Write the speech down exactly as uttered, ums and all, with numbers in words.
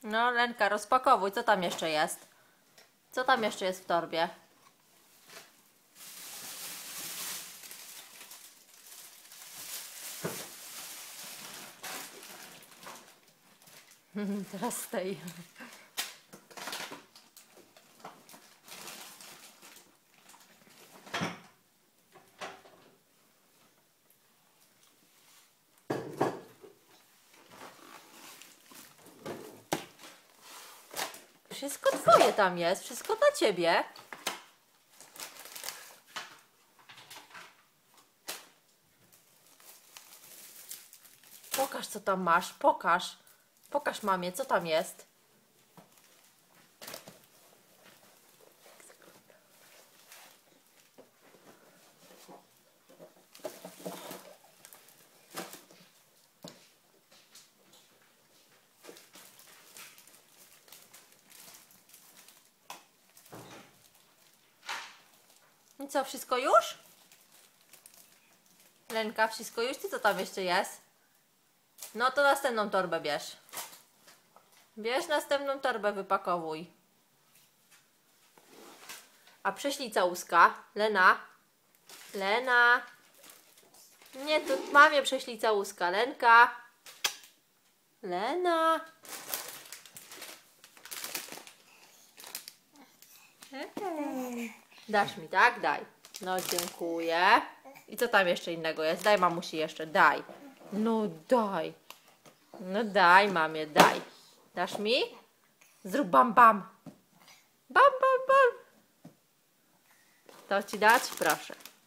No, Lenka, rozpakowuj. Co tam jeszcze jest? Co tam jeszcze jest w torbie? Teraz stoi. Wszystko twoje tam jest, wszystko dla ciebie. Pokaż, co tam masz, pokaż. Pokaż mamie, co tam jest. I co, wszystko już? Lenka, wszystko już? Ty co tam jeszcze jest? No to następną torbę bierz. Bierz następną torbę, wypakowuj. A prześlij całuska. Lena. Lena. Nie, tu mamie prześlij całuska. Lenka. Lena. Dasz mi, tak? Daj. No, dziękuję. I co tam jeszcze innego jest? Daj mamusi jeszcze, daj. No daj. No daj mamie, daj. Dasz mi? Zrób bam bam. Bam bam bam. To ci dać? Proszę.